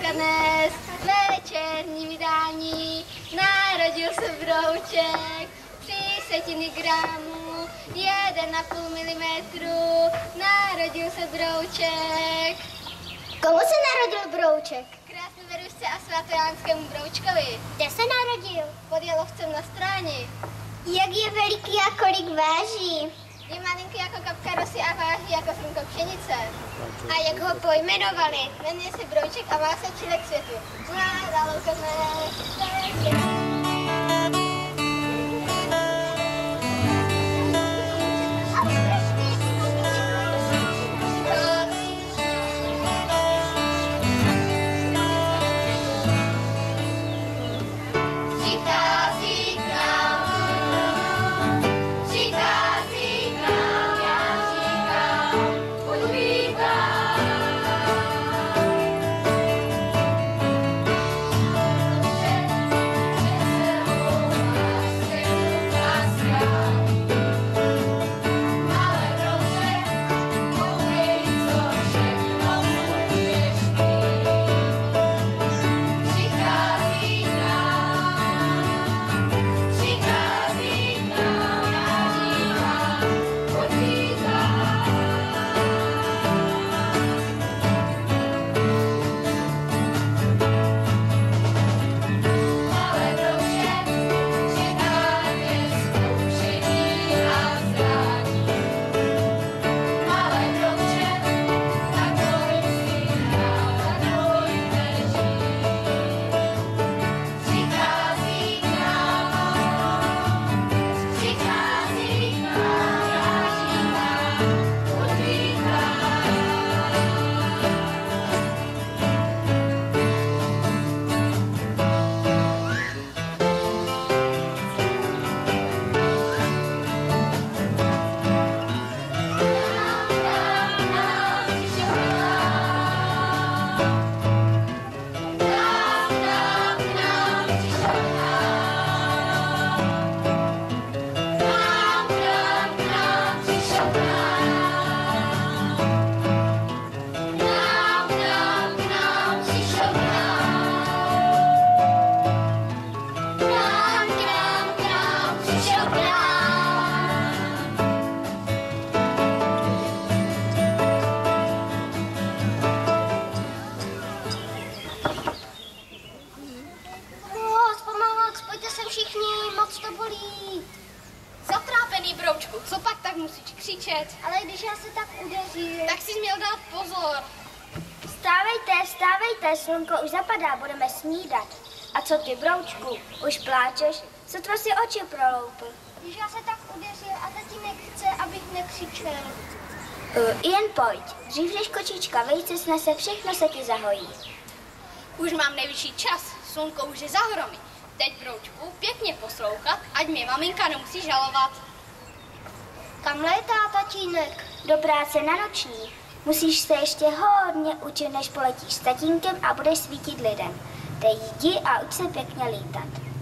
dneska dnes, večerní vydání, narodil se brouček, 3 gramů, 1,5 milimetru, narodil se brouček. Komu se narodil brouček? Krásné Verušce a svatojánskému broučkovi. Kde se narodil? Pod Jalovcem na Stráni. Jak je veliký a kolik váží? Je malinký jako kapka rosy a váží jako zrnko pšenice. A jak ho pojmenovali? Jmenuje se Brouček a má se přijde k světu. Co pak tak musíš křičet? Ale když já se tak udeřím. Tak jsi měl dát pozor. Vstávejte, vstávejte, slunko už zapadá, budeme snídat. A co ty, broučku, už pláčeš? Sotva si oči proloupl. Když já se tak udeřil a tatínek chce, abych nekřičel. Jen pojď, dřív než kočička vejce snese, všechno se ti zahojí. Už mám nejvyšší čas, slunko už je za hromy. Teď, broučku, pěkně poslouchat, ať mě maminka nemusí žalovat. Kam létá tatínek? Do práce na noční. Musíš se ještě hodně učit, než poletíš s tatínkem a budeš svítit lidem. Teď jdi a uč se pěkně lítat.